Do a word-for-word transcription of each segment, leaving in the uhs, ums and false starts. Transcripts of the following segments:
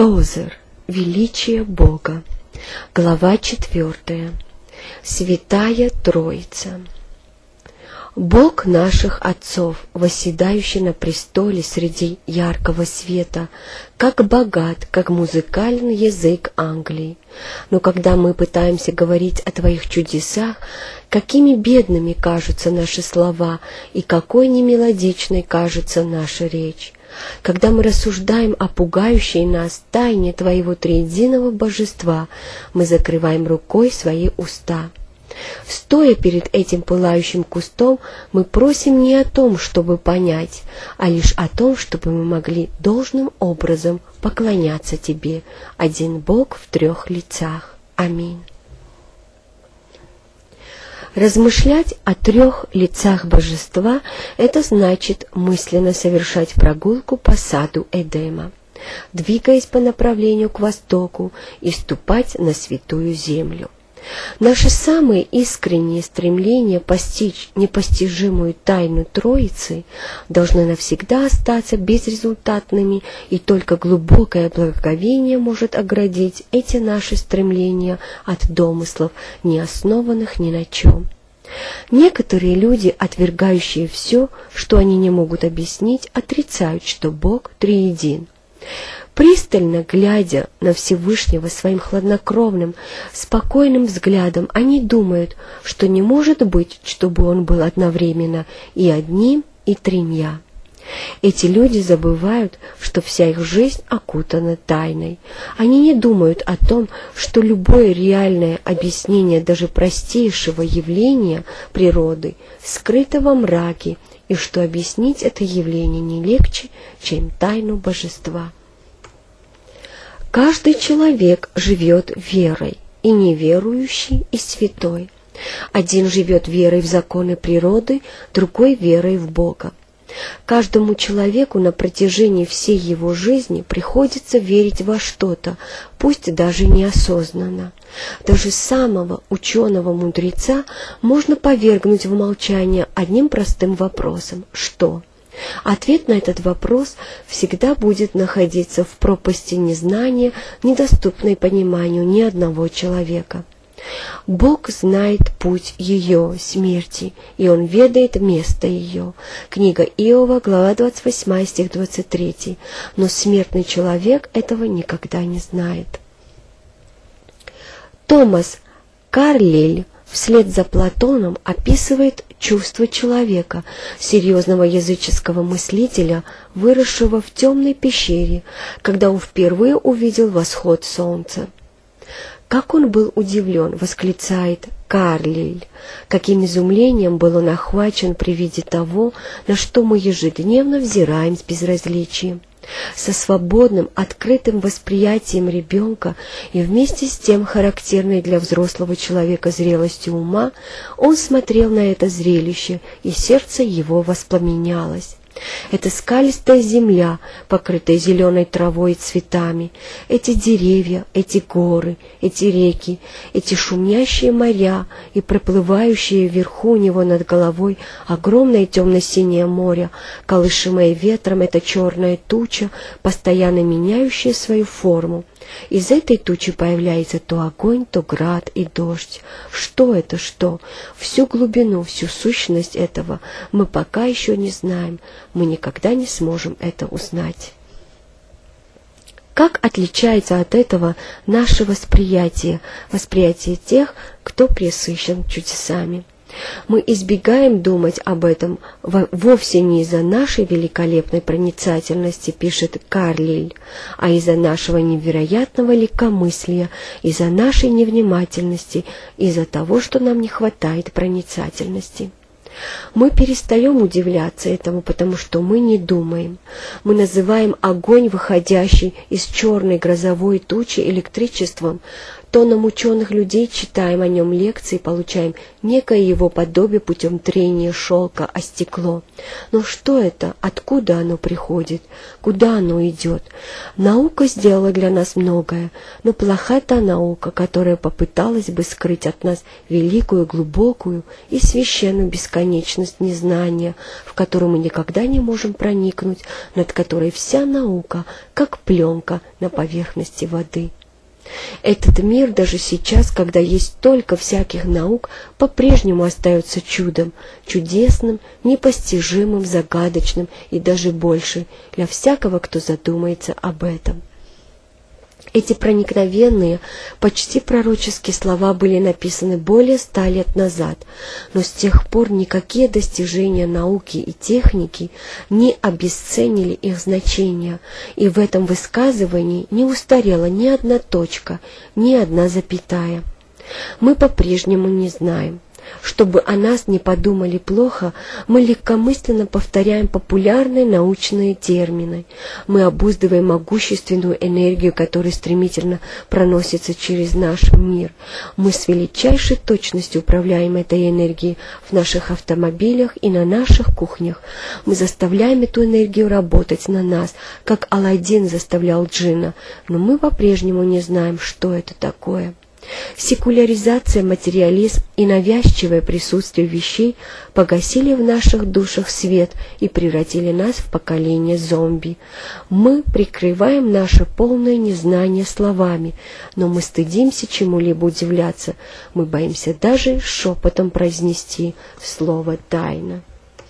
Тозер. Величие Бога. Глава четвертая. Святая Троица. Бог наших отцов, восседающий на престоле среди яркого света, как богат, как музыкальный язык Англии. Но когда мы пытаемся говорить о Твоих чудесах, какими бедными кажутся наши слова и какой немелодичной кажется наша речь. Когда мы рассуждаем о пугающей нас тайне Твоего триединого божества, мы закрываем рукой свои уста. Стоя перед этим пылающим кустом, мы просим не о том, чтобы понять, а лишь о том, чтобы мы могли должным образом поклоняться Тебе, один Бог в трех лицах. Аминь. Размышлять о трех лицах божества – это значит мысленно совершать прогулку по саду Эдема, двигаясь по направлению к востоку и ступать на святую землю. Наши самые искренние стремления постичь непостижимую тайну Троицы должны навсегда остаться безрезультатными, и только глубокое благоговение может оградить эти наши стремления от домыслов, не основанных ни на чем. Некоторые люди, отвергающие все, что они не могут объяснить, отрицают, что Бог триедин. Пристально глядя на Всевышнего своим хладнокровным, спокойным взглядом, они думают, что не может быть, чтобы Он был одновременно и одним, и тремя. Эти люди забывают, что вся их жизнь окутана тайной. Они не думают о том, что любое реальное объяснение даже простейшего явления природы скрыто во мраке, и что объяснить это явление не легче, чем тайну божества. Каждый человек живет верой, и неверующий, и святой. Один живет верой в законы природы, другой верой в Бога. Каждому человеку на протяжении всей его жизни приходится верить во что-то, пусть даже неосознанно. Даже самого ученого-мудреца можно повергнуть в молчание одним простым вопросом «Что?». Ответ на этот вопрос всегда будет находиться в пропасти незнания, недоступной пониманию ни одного человека. Бог знает путь ее, смерти, и Он ведает место ее. Книга Иова, глава двадцать восьмая, стих двадцать третий. Но смертный человек этого никогда не знает. Томас Карлейль вслед за Платоном описывает чувство человека, серьезного языческого мыслителя, выросшего в темной пещере, когда он впервые увидел восход солнца. «Как он был удивлен!» — восклицает Карлейль. «Каким изумлением был он охвачен при виде того, на что мы ежедневно взираем с безразличием, со свободным, открытым восприятием ребенка и вместе с тем характерной для взрослого человека зрелостью ума, он смотрел на это зрелище, и сердце его воспламенялось. Это скалистая земля, покрытая зеленой травой и цветами, эти деревья, эти горы, эти реки, эти шумящие моря и проплывающие вверху у него над головой огромное темно-синее море, колышимое ветром эта черная туча, постоянно меняющая свою форму. Из этой тучи появляется то огонь, то град и дождь. Что это, что? Всю глубину, всю сущность этого мы пока еще не знаем. Мы никогда не сможем это узнать. Как отличается от этого наше восприятие, восприятие тех, кто пресыщен чудесами? Мы избегаем думать об этом вовсе не из-за нашей великолепной проницательности, пишет Карлейль, а из-за нашего невероятного легкомыслия, из-за нашей невнимательности, из-за того, что нам не хватает проницательности. Мы перестаем удивляться этому, потому что мы не думаем. Мы называем огонь, выходящий из черной грозовой тучи, электричеством, тоном ученых людей читаем о нем лекции, получаем некое его подобие путем трения шелка о стекло. Но что это? Откуда оно приходит? Куда оно идет? Наука сделала для нас многое, но плоха та наука, которая попыталась бы скрыть от нас великую, глубокую и священную бесконечность незнания, в которую мы никогда не можем проникнуть, над которой вся наука, как пленка на поверхности воды. Этот мир даже сейчас, когда есть столько всяких наук, по-прежнему остается чудом, чудесным, непостижимым, загадочным и даже больше для всякого, кто задумается об этом. Эти проникновенные, почти пророческие слова были написаны более ста лет назад, но с тех пор никакие достижения науки и техники не обесценили их значения, и в этом высказывании не устарела ни одна точка, ни одна запятая. Мы по-прежнему не знаем. Чтобы о нас не подумали плохо, мы легкомысленно повторяем популярные научные термины. Мы обуздываем могущественную энергию, которая стремительно проносится через наш мир. Мы с величайшей точностью управляем этой энергией в наших автомобилях и на наших кухнях. Мы заставляем эту энергию работать на нас, как Аладдин заставлял джинна, но мы по-прежнему не знаем, что это такое. Секуляризация, материализм и навязчивое присутствие вещей погасили в наших душах свет и превратили нас в поколение зомби. Мы прикрываем наше полное незнание словами, но мы стыдимся чему-либо удивляться, мы боимся даже шепотом произнести слово «тайна».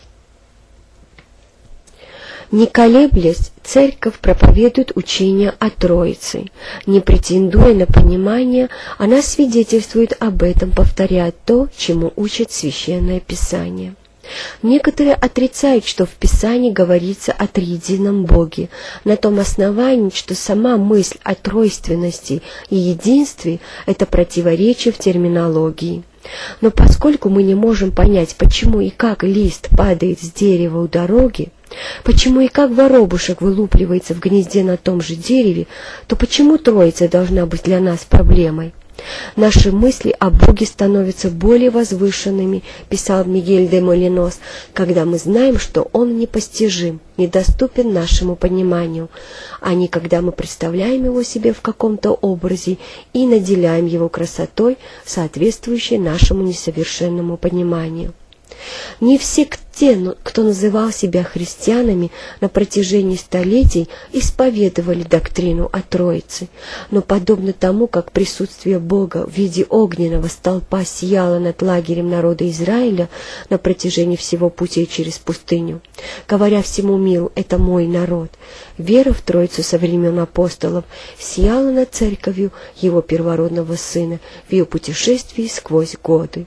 Не колеблясь, Церковь проповедует учение о Троице. Не претендуя на понимание, она свидетельствует об этом, повторяя то, чему учит Священное Писание. Некоторые отрицают, что в Писании говорится о триедином Боге, на том основании, что сама мысль о тройственности и единстве – это противоречие в терминологии. Но поскольку мы не можем понять, почему и как лист падает с дерева у дороги, почему и как воробушек вылупливается в гнезде на том же дереве, то почему Троица должна быть для нас проблемой? Наши мысли о Боге становятся более возвышенными, писал Мигель де Молинос, когда мы знаем, что Он непостижим, недоступен нашему пониманию, а не когда мы представляем Его себе в каком-то образе и наделяем Его красотой, соответствующей нашему несовершенному пониманию. Не все те, кто называл себя христианами, на протяжении столетий исповедовали доктрину о Троице, но подобно тому, как присутствие Бога в виде огненного столпа сияло над лагерем народа Израиля на протяжении всего пути через пустыню, говоря всему миру «это мой народ», вера в Троицу со времен апостолов сияла над церковью Его первородного Сына в ее путешествии сквозь годы.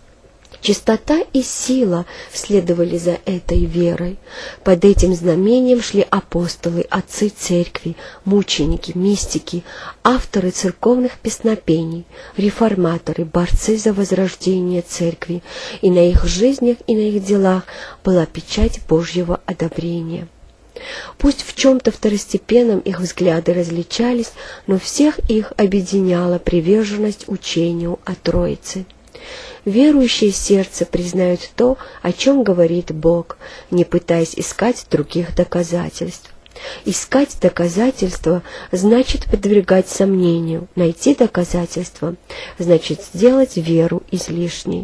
Чистота и сила следовали за этой верой. Под этим знамением шли апостолы, отцы церкви, мученики, мистики, авторы церковных песнопений, реформаторы, борцы за возрождение церкви, и на их жизнях и на их делах была печать Божьего одобрения. Пусть в чем-то второстепенном их взгляды различались, но всех их объединяла приверженность учению о Троице. Верующее сердце признает то, о чем говорит Бог, не пытаясь искать других доказательств. Искать доказательства значит подвергать сомнению, найти доказательства значит сделать веру излишней.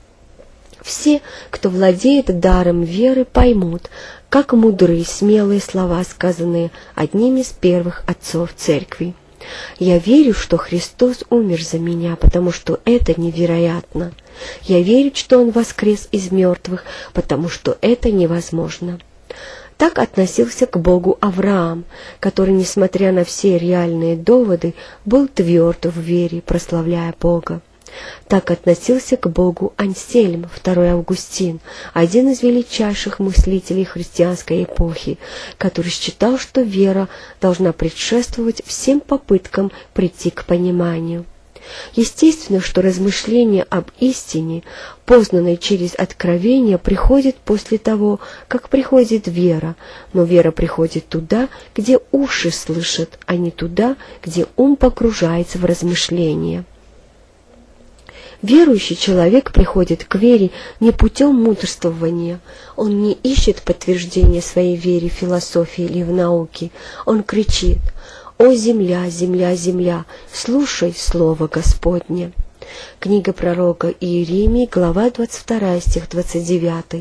Все, кто владеет даром веры, поймут, как мудры смелые слова, сказанные одним из первых отцов церкви. Я верю, что Христос умер за меня, потому что это невероятно. Я верю, что Он воскрес из мертвых, потому что это невозможно. Так относился к Богу Авраам, который, несмотря на все реальные доводы, был тверд в вере, прославляя Бога. Так относился к Богу Ансельм, второй Августин, один из величайших мыслителей христианской эпохи, который считал, что вера должна предшествовать всем попыткам прийти к пониманию. Естественно, что размышление об истине, познанной через откровение, приходит после того, как приходит вера, но вера приходит туда, где уши слышат, а не туда, где ум погружается в размышления. Верующий человек приходит к вере не путем мудрствования. Он не ищет подтверждения своей вере в философии или в науке. Он кричит: «О земля, земля, земля, слушай слово Господне». Книга пророка Иеремии, глава двадцать вторая, стих двадцать девятый.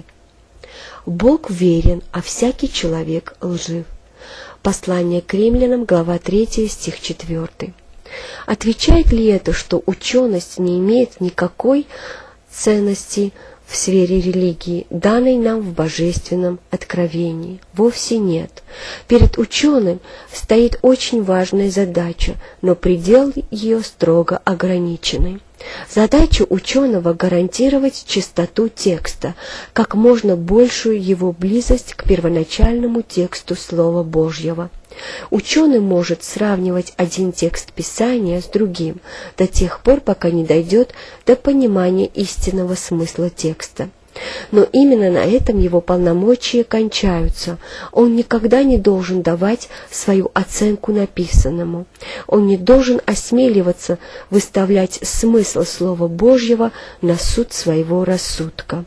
Бог верен, а всякий человек лжив. Послание к римлянам, глава третья, стих четвёртый. Отвечает ли это, что ученость не имеет никакой ценности в сфере религии, данной нам в божественном откровении? Вовсе нет. Перед ученым стоит очень важная задача, но предел ее строго ограниченный. Задача ученого — гарантировать чистоту текста, как можно большую его близость к первоначальному тексту Слова Божьего. Ученый может сравнивать один текст Писания с другим до тех пор, пока не дойдет до понимания истинного смысла текста. Но именно на этом его полномочия кончаются. Он никогда не должен давать свою оценку написанному. Он не должен осмеливаться выставлять смысл Слова Божьего на суд своего рассудка.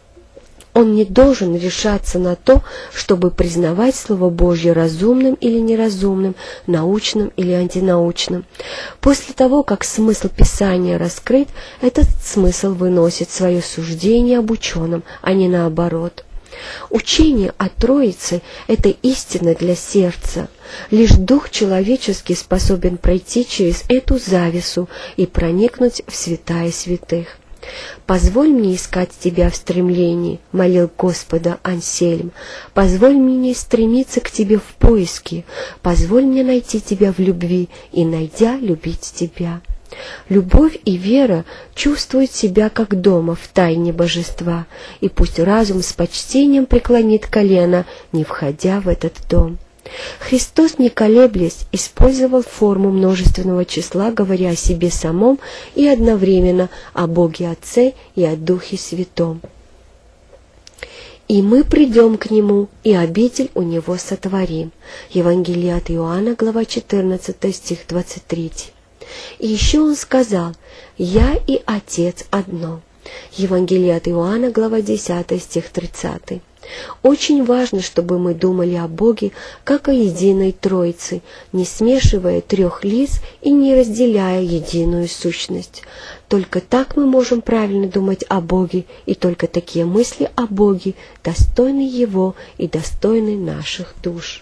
Он не должен решаться на то, чтобы признавать Слово Божье разумным или неразумным, научным или антинаучным. После того, как смысл Писания раскрыт, этот смысл выносит свое суждение об ученом, а не наоборот. Учение о Троице – это истина для сердца. Лишь Дух человеческий способен пройти через эту завесу и проникнуть в святая святых. «Позволь мне искать Тебя в стремлении», — молил Господа Ансельм. «Позволь мне стремиться к Тебе в поиске. Позволь мне найти Тебя в любви и, найдя, любить Тебя». Любовь и вера чувствуют себя как дома в тайне божества, и пусть разум с почтением преклонит колено, не входя в этот дом. Христос, не колеблясь, использовал форму множественного числа, говоря о себе самом и одновременно о Боге Отце и о Духе Святом. «И мы придем к Нему, и обитель у Него сотворим». Евангелие от Иоанна, глава четырнадцатая, стих двадцать третий. И еще Он сказал: «Я и Отец одно». Евангелие от Иоанна, глава десятая, стих тридцатый. Очень важно, чтобы мы думали о Боге как о единой Троице, не смешивая трех лиц и не разделяя единую сущность. Только так мы можем правильно думать о Боге, и только такие мысли о Боге достойны Его и достойны наших душ.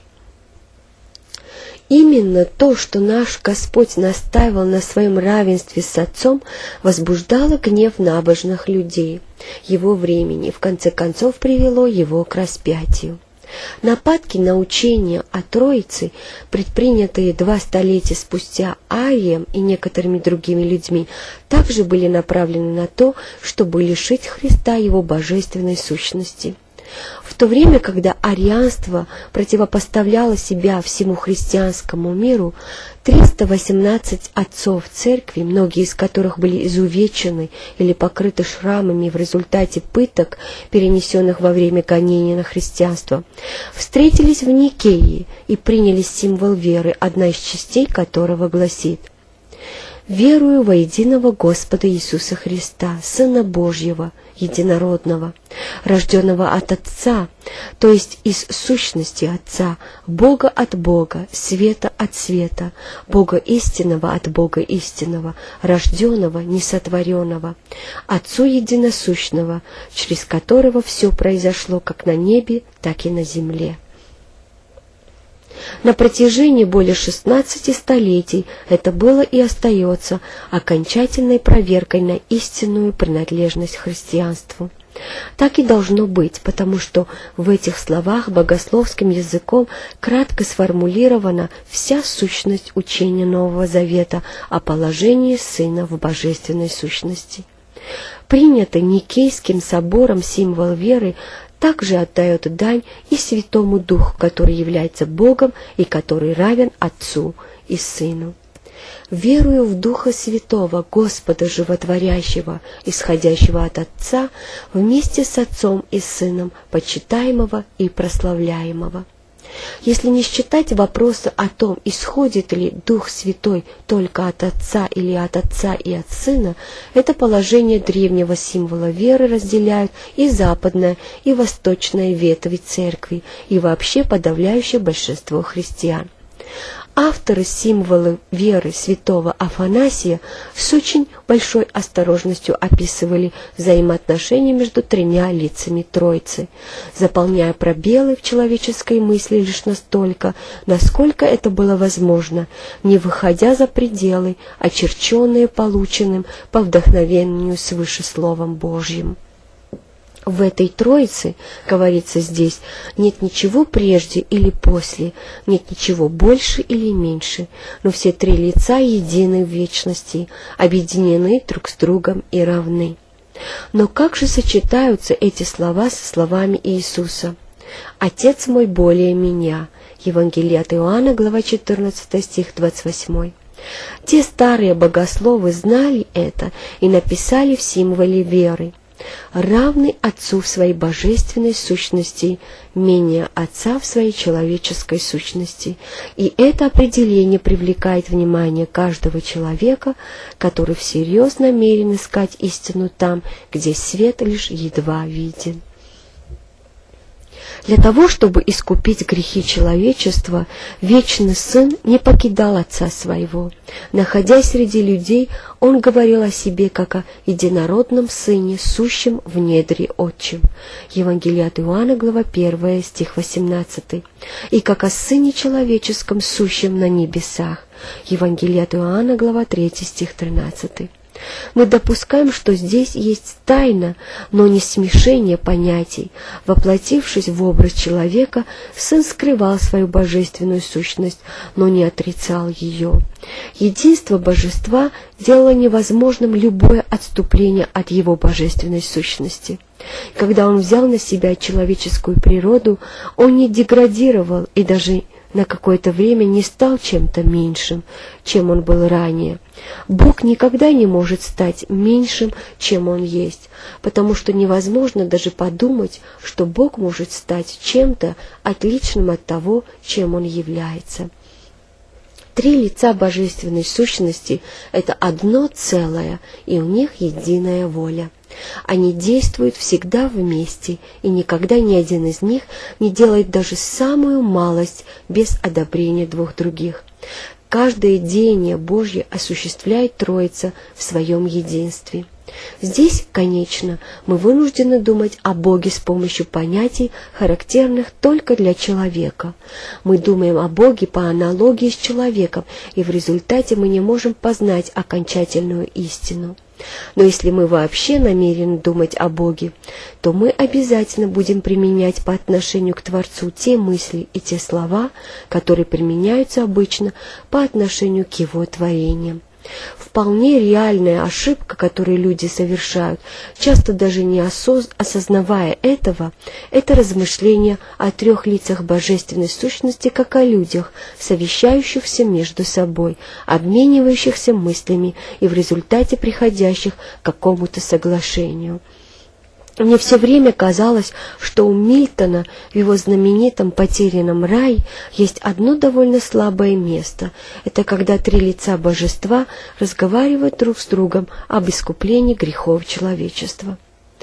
Именно то, что наш Господь настаивал на своем равенстве с Отцом, возбуждало гнев набожных людей его времени и в конце концов привело его к распятию. Нападки на учение о Троице, предпринятые два столетия спустя Арием и некоторыми другими людьми, также были направлены на то, чтобы лишить Христа его божественной сущности. В то время, когда арианство противопоставляло себя всему христианскому миру, триста восемнадцать отцов церкви, многие из которых были изувечены или покрыты шрамами в результате пыток, перенесенных во время гонения на христианство, встретились в Никее и приняли символ веры, одна из частей которого гласит: «Верую во единого Господа Иисуса Христа, Сына Божьего, единородного, рожденного от Отца, то есть из сущности Отца, Бога от Бога, света от света, Бога истинного от Бога истинного, рожденного, несотворенного, Отцу единосущного, через которого все произошло как на небе, так и на земле». На протяжении более шестнадцати столетий это было и остается окончательной проверкой на истинную принадлежность к христианству. Так и должно быть, потому что в этих словах богословским языком кратко сформулирована вся сущность учения Нового Завета о положении Сына в божественной сущности. Принятый Никейским собором символ веры также отдает дань и Святому Духу, который является Богом и который равен Отцу и Сыну. Верую в Духа Святого, Господа Животворящего, исходящего от Отца, вместе с Отцом и Сыном, почитаемого и прославляемого. Если не считать вопроса о том, исходит ли Дух Святой только от Отца или от Отца и от Сына, это положение древнего символа веры разделяют и западная, и восточная ветви Церкви, и вообще подавляющее большинство христиан. Авторы символа веры святого Афанасия с очень большой осторожностью описывали взаимоотношения между тремя лицами Троицы, заполняя пробелы в человеческой мысли лишь настолько, насколько это было возможно, не выходя за пределы, очерченные полученным по вдохновению свыше Словом Божьим. В этой Троице, говорится здесь, нет ничего прежде или после, нет ничего больше или меньше, но все три лица едины в вечности, объединены друг с другом и равны. Но как же сочетаются эти слова со словами Иисуса? «Отец мой более меня». Евангелие от Иоанна, глава четырнадцатая, стих двадцать восемь. Те старые богословы знали это и написали в символе веры: равный Отцу в своей божественной сущности, менее Отца в своей человеческой сущности. И это определение привлекает внимание каждого человека, который всерьез намерен искать истину там, где свет лишь едва виден. Для того, чтобы искупить грехи человечества, Вечный Сын не покидал Отца Своего. Находясь среди людей, Он говорил о себе как о единородном Сыне, сущем в недре Отчим. Евангелие от Иоанна, глава первая, стих восемнадцатый. И как о Сыне Человеческом, сущем на небесах. Евангелие от Иоанна, глава третья, стих тринадцатый. Мы допускаем, что здесь есть тайна, но не смешение понятий. Воплотившись в образ человека, Сын скрывал свою божественную сущность, но не отрицал ее. Единство Божества делало невозможным любое отступление от Его божественной сущности. Когда Он взял на себя человеческую природу, Он не деградировал и даже на какое-то время не стал чем-то меньшим, чем Он был ранее. Бог никогда не может стать меньшим, чем Он есть, потому что невозможно даже подумать, что Бог может стать чем-то отличным от того, чем Он является. Три лица божественной сущности – это одно целое, и у них единая воля. Они действуют всегда вместе, и никогда ни один из них не делает даже самую малость без одобрения двух других. Каждое деяние Божье осуществляет Троица в своем единстве. Здесь, конечно, мы вынуждены думать о Боге с помощью понятий, характерных только для человека. Мы думаем о Боге по аналогии с человеком, и в результате мы не можем познать окончательную истину. Но если мы вообще намерены думать о Боге, то мы обязательно будем применять по отношению к Творцу те мысли и те слова, которые применяются обычно по отношению к Его творениям. Вполне реальная ошибка, которую люди совершают, часто даже не осоз... осознавая этого, это размышление о трех лицах божественной сущности, как о людях, совещающихся между собой, обменивающихся мыслями и в результате приходящих к какому-то соглашению. Мне все время казалось, что у Мильтона в его знаменитом «Потерянном рае» есть одно довольно слабое место. Это когда три лица божества разговаривают друг с другом об искуплении грехов человечества.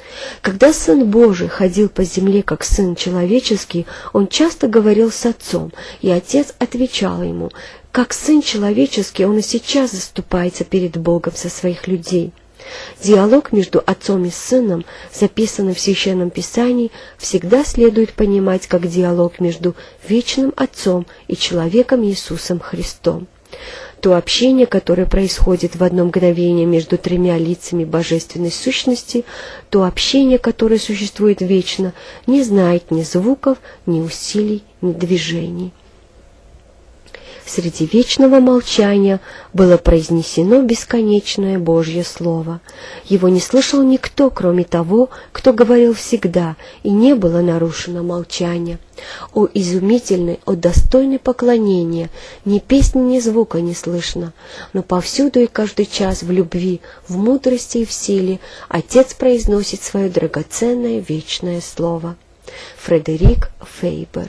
Когда Сын Божий ходил по земле как Сын человеческий, Он часто говорил с Отцом, и Отец отвечал Ему. Как Сын человеческий, Он и сейчас заступается перед Богом со своих людей. Диалог между Отцом и Сыном, записанный в Священном Писании, всегда следует понимать как диалог между вечным Отцом и человеком Иисусом Христом. То общение, которое происходит в одно мгновение между тремя лицами божественной сущности, то общение, которое существует вечно, не знает ни звуков, ни усилий, ни движений. среди вечного молчания было произнесено бесконечное Божье Слово. Его не слышал никто, кроме того, кто говорил всегда, и не было нарушено молчание. О изумительный, о достойный поклонения! Ни песни, ни звука не слышно, но повсюду и каждый час в любви, в мудрости и в силе Отец произносит свое драгоценное вечное слово. Фредерик Фейбер.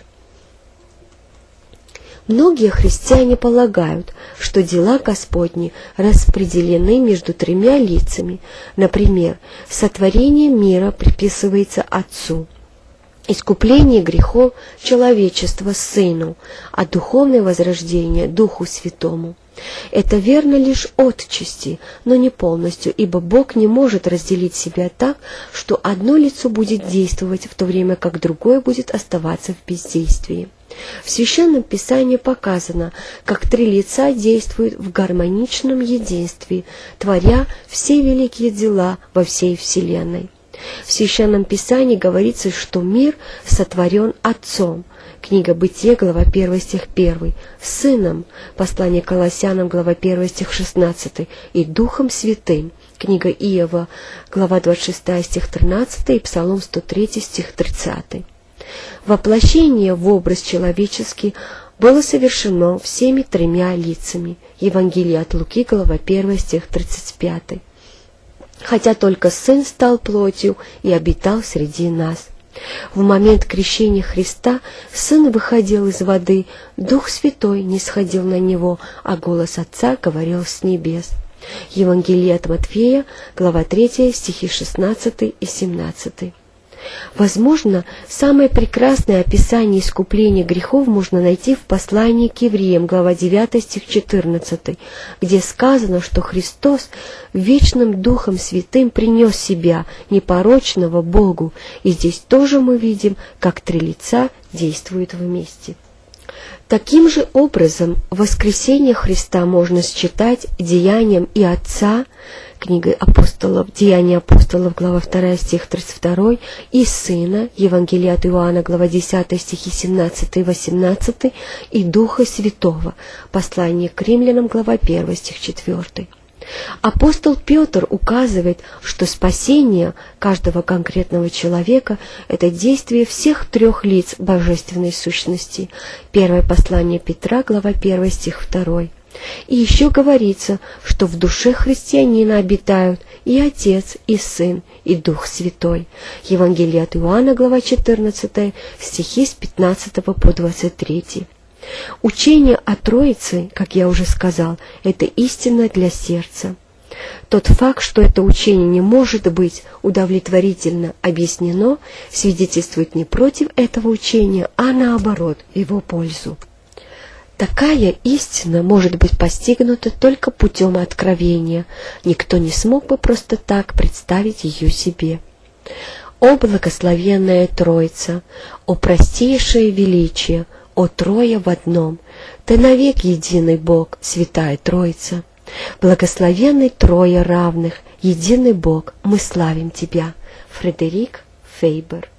Многие христиане полагают, что дела Господни распределены между тремя лицами. Например, сотворение мира приписывается Отцу, искупление грехов человечества Сыну, а духовное возрождение Духу Святому. Это верно лишь отчасти, но не полностью, ибо Бог не может разделить себя так, что одно лицо будет действовать, в то время как другое будет оставаться в бездействии. В Священном Писании показано, как три лица действуют в гармоничном единстве, творя все великие дела во всей Вселенной. В Священном Писании говорится, что мир сотворен Отцом. Книга Бытие, глава первая, стих первый, Сыном, послание Колоссянам, глава первая, стих шестнадцатый, и Духом Святым. Книга Иова, глава двадцать шестая, стих тринадцатый, и Псалом сто третий, стих тридцатый. Воплощение в образ человеческий было совершено всеми тремя лицами. Евангелие от Луки, глава первая, стих тридцать пятый. Хотя только Сын стал плотью и обитал среди нас. В момент крещения Христа Сын выходил из воды, Дух Святой не сходил на Него, а голос Отца говорил с небес. Евангелие от Матфея, глава третья, стихи шестнадцатый и семнадцатый. Возможно, самое прекрасное описание искупления грехов можно найти в послании к евреям, глава девятая, стих четырнадцатый, где сказано, что Христос вечным Духом Святым принес себя, непорочного, Богу, и здесь тоже мы видим, как три лица действуют вместе. Таким же образом воскресение Христа можно считать деянием и Отца, книга апостолов, Деяния апостолов, глава вторая, стих тридцать два, и Сына, Евангелие от Иоанна, глава десятая, стихи семнадцатый и восемнадцатый, и Духа Святого, послание к римлянам, глава первая, стих четвёртый. Апостол Петр указывает, что спасение каждого конкретного человека – это действие всех трех лиц божественной сущности. Первое послание Петра, глава первая, стих второй. И еще говорится, что в душе христианина обитают и Отец, и Сын, и Дух Святой. Евангелие от Иоанна, глава четырнадцатая, стихи с пятнадцатого по двадцать третий. Учение о Троице, как я уже сказал, это истина для сердца. Тот факт, что это учение не может быть удовлетворительно объяснено, свидетельствует не против этого учения, а наоборот, в его пользу. Такая истина может быть постигнута только путем откровения. Никто не смог бы просто так представить ее себе. О благословенная Троица, о простейшее величие, о Трое в одном, Ты навек единый Бог, Святая Троица. Благословенный Трое равных, единый Бог, мы славим Тебя. Фредерик Фейбер.